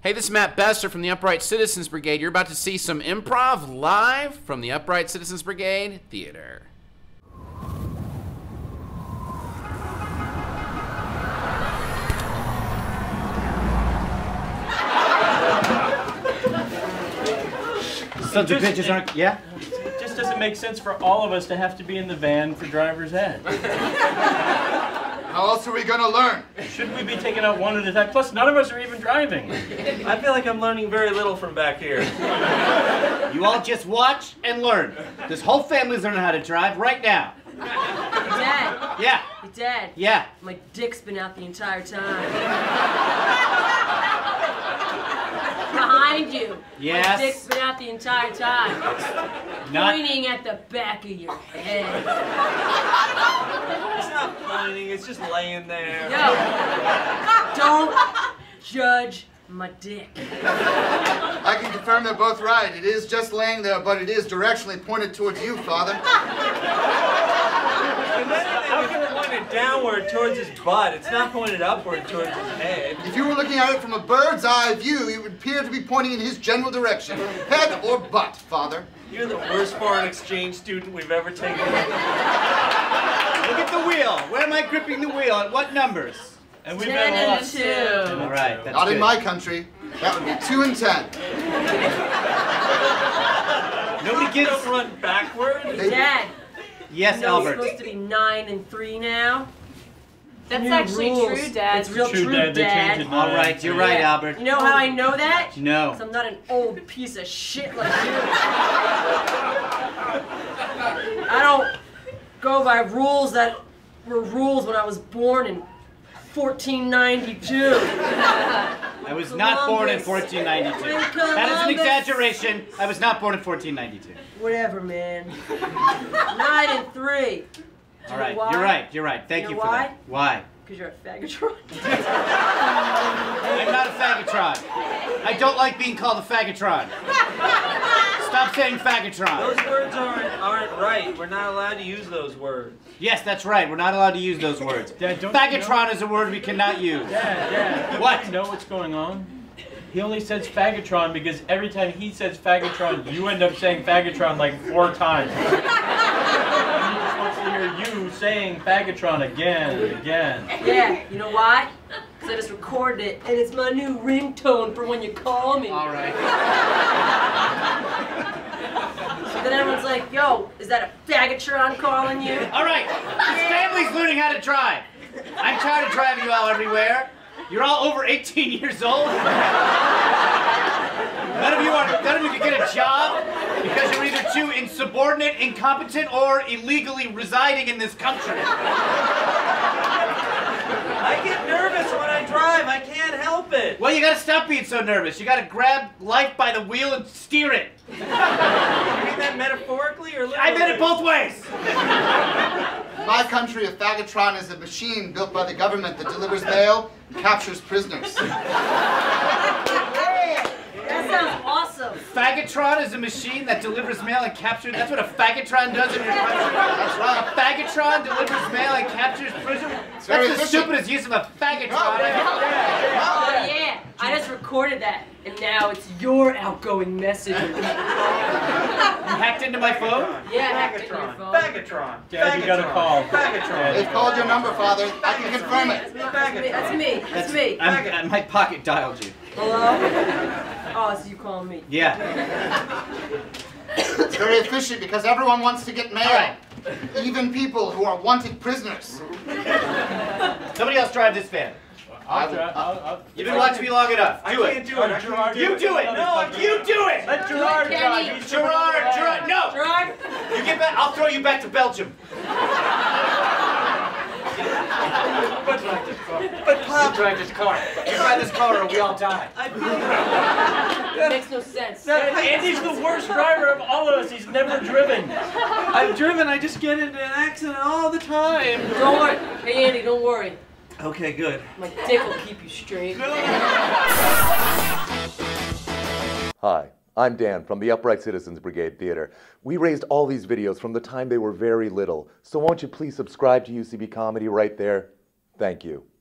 Hey, this is Matt Besser from the Upright Citizens Brigade. You're about to see some improv live from the Upright Citizens Brigade Theater. Sons of bitches aren't, yeah? It just doesn't make sense for all of us to have to be in the van for driver's ed. How else are we gonna learn? Shouldn't we be taking out one at a time? Plus, none of us are even driving. I feel like I'm learning very little from back here. You all just watch and learn. This whole family's learning how to drive right now. Dad. Yeah. Dad. Yeah. My dick's been out the entire time. Behind you. Yes. My dick's been out the entire time. Pointing at the back of your head. It's not pointing, it's just laying there. Yo, don't judge my dick. I can confirm they're both right. It is just laying there, but it is directionally pointed towards you, Father. How can it point it downward towards his butt? It's not pointed upward towards his head. If you were looking at it from a bird's eye view, it would appear to be pointing in his general direction. Head or butt, Father. You're the worst foreign exchange student we've ever taken. Look at the wheel. Where am I gripping the wheel? At what numbers? And we've 10 been and lost. 2. All right, that's Not good. in my country. That would be 2 and 10. Nobody Kids gets... don't run backward. Dad. Yes, You know it's Albert. supposed to be 9 and 3 now. That's New actually rules. true, Dad. It's real True, true, Dad. They Dad. changed it. All right, you're right, Yeah. Albert. You know how I know that? No. 'Cause I'm not an old piece of shit like you. I don't go by rules that were rules when I was born in 1492. I was not born in Columbus. 1492. When That is an Columbus- exaggeration. I was not born in 1492. Whatever, man. 9 and 3. Do All you know right, why? you're right. Thank You you know for that. Why? Because you're a Fagatron. I'm not a Fagatron. I don't like being called a Fagatron. Stop saying Fagatron. Those words aren't right. We're not allowed to use those words. Yes, that's right. We're not allowed to use those words. Dad, don't you Fagatron is a word we cannot use. Dad, What? you know what's going on? He only says Fagatron because every time he says Fagatron, you end up saying Fagatron like 4 times. And he just wants to hear you saying Fagatron again and again. Yeah, you know why? Because I just recorded it, and it's my new ringtone for when you call me. All right. So then everyone's like, yo, is that a Fagatron calling you? All right. This family's learning how to drive. I'm tired of driving you all everywhere. You're all over 18 years old. None of you can get a job because you're either too insubordinate, incompetent, or illegally residing in this country. I get nervous when I drive. I can't help it. Well, you gotta stop being so nervous. You gotta grab life by the wheel and steer it. You mean that metaphorically or literally? I meant it both ways. In my country, a Fagatron is a machine built by the government that delivers mail and captures prisoners. That sounds awesome. Fagatron is a machine that delivers mail and captures. That's what a Fagatron does in your country. That's right. A Fagatron delivers mail and captures prisoners. That's very the efficient. stupidest use of a Fagatron. Oh, yeah. I just recorded that, and now it's your outgoing message. You hacked into my phone? Yeah, I hacked it in your phone. Fagatron. Dad, you got a call. Fagatron. They've called your number, Father. I can confirm it. That's me. That's me. My pocket dialed you. Hello? Oh, it's you calling me. Yeah. It's very efficient because everyone wants to get mail. All right. Even people who are wanted prisoners. Somebody else drive this van. You've been watching me long enough. Do it. I can't do it. You do it. No, You do it. Let Gerard drive. He's doing it. Gerard, no. Gerard? You get back. I'll throw you back to Belgium. But Pop, drive this car. You drive this car or we all die. That makes no sense. Andy's the worst driver of all of us. He's never driven. I've driven. I just get into an accident all the time. Don't worry. Hey, Andy, don't worry. Okay, good. My dick will keep you straight. Hi, I'm Dan from the Upright Citizens Brigade Theater. We raised all these videos from the time they were very little, so won't you please subscribe to UCB Comedy right there? Thank you.